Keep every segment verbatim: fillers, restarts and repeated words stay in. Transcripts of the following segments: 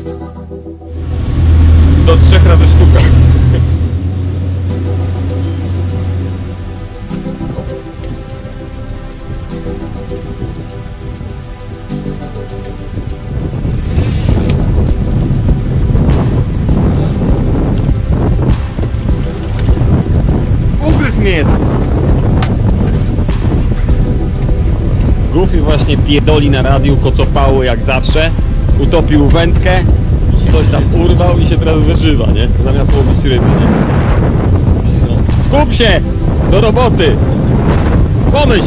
Do trzech razy sztuka. Ugryź mnie! Goofy właśnie pierdoli na radiu, kocopało jak zawsze. Utopił wędkę, coś tam urwał i się teraz wyżywa, nie? Zamiast łowić ryby, nie? No. Skup się! Do roboty! Pomyśl!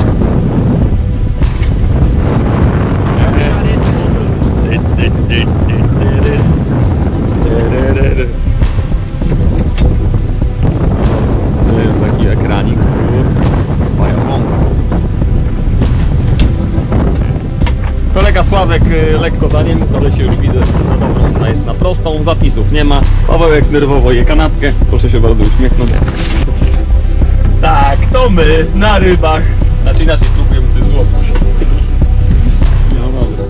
To jest taki ekranik. Kolega Sławek lekko za nim, ale się już widzę, no dobra, ona jest na prostą, zapisów nie ma. Pawełek nerwowo je kanapkę, proszę się bardzo uśmiechnąć. Tak, to my na rybach. Znaczy inaczej próbujemy coś złowić. No dobra.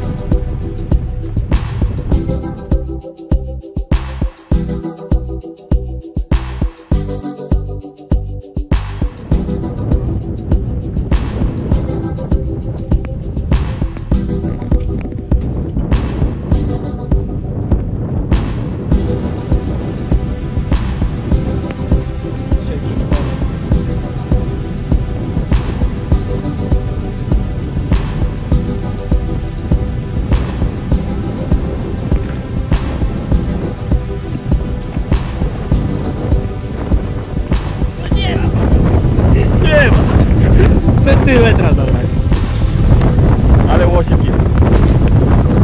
Centymetra dalej. Ale łosik jest.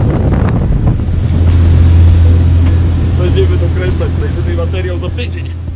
Będziemy dokręcać, najwyżej materiał do tydzień.